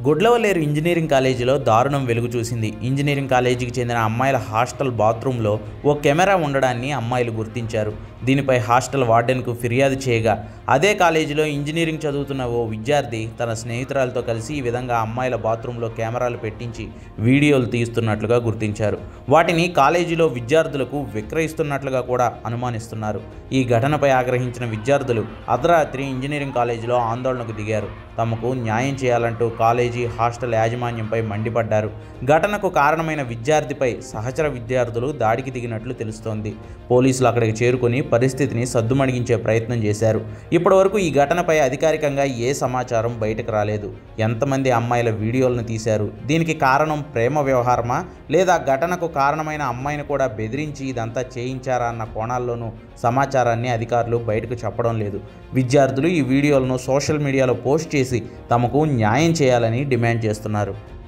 Gudlavalleru engineering కాలేజీలో దారుణం వెలుగు చూసింది. ఇంజనీరింగ్ కాలేజీకి చెందిన అమ్మాయిల హాస్టల్ బాత్రూంలో ఓ కెమెరా ఉండడాన్ని అమ్మాయిలు గుర్తించారు. దీనిపై హాస్టల్ వార్డెన్కు ఫిర్యాదు చేయగా అదే కాలేజీలో ఇంజనీరింగ్ చదువుతున్న ఓ విద్యార్థి తన స్నేహితురాలతో కలిసి ఈ విధంగా అమ్మాయిల బాత్రూంలో కెమెరాలు పెట్టించి వీడియోలు తీస్తున్నట్లుగా గుర్తించారు. వాటిని కాలేజీలో విద్యార్థులకు విక్రయిస్తున్నట్లుగా కూడా అనుమానిస్తున్నారు. ఈ ఘటనపై ఆగ్రహించిన విద్యార్థులు అర్ధరాత్రి ఇంజనీరింగ్ కాలేజీలో ఆందోళనకు దిగారు. తమకు న్యాయం చేయాలంటూ కాలేజీ హాస్టల్ యాజమాన్యంపై మండిపడ్డారు. ఘటనకు కారణమైన విద్యార్థిపై సహచర విద్యార్థులు దాడికి దిగినట్లు తెలుస్తోంది. పోలీసులు అక్కడికి చేరుకుని పరిస్థితిని సద్దుమణిగించే ప్రయత్నం చేశారు. ఇప్పటివరకు ఈ ఘటనపై అధికారికంగా ఏ సమాచారం బయటకు రాలేదు. ఎంతమంది అమ్మాయిల వీడియోలను తీశారు, దీనికి కారణం ప్రేమ వ్యవహారమా లేదా ఘటనకు కారణమైన అమ్మాయిని కూడా బెదిరించి ఇదంతా చేయించారా అన్న కోణాల్లోనూ సమాచారాన్ని అధికారులు బయటకు చెప్పడం లేదు. విద్యార్థులు ఈ వీడియోలను సోషల్ మీడియాలో పోస్ట్ చేసి తమకు న్యాయం చేయాలని డిమాండ్ చేస్తున్నారు.